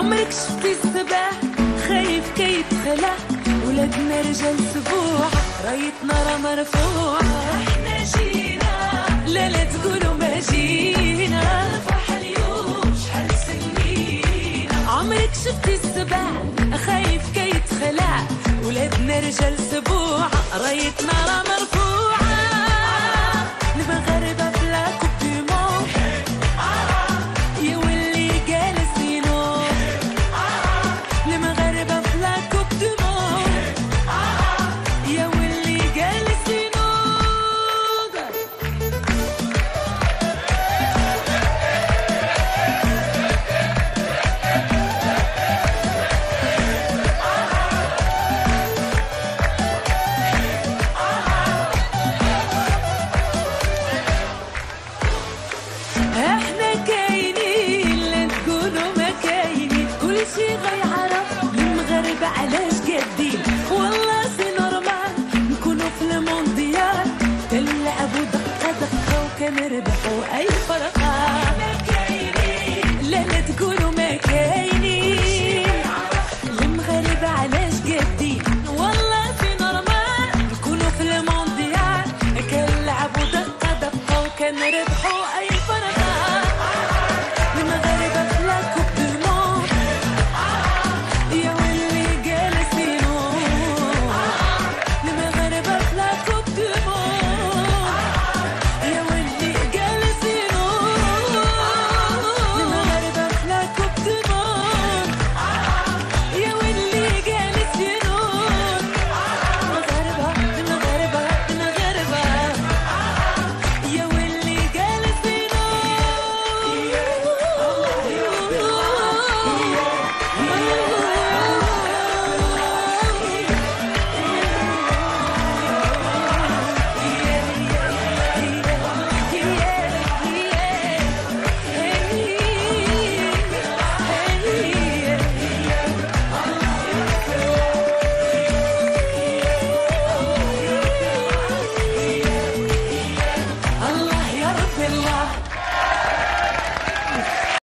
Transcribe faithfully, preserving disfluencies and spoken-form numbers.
عمرك شفتي السبع خايف كيف خلع ولادنا رجال سبوع رايتنا راه مرفوعة احنا جينا لا لا تقولوا ما جينا نفرح اليوم شحال سنينا عمرك شفتي السبع خايف كيف خلع ولادنا رجال سبوع رايتنا راه مرفوعة المغاربة بلا كوب دو موند يا ولي جالسينو المغاربة بلا كوب دو موند يا ولي جالسينو احنا كاينين لا تقولوا ما كاينين كل شي غير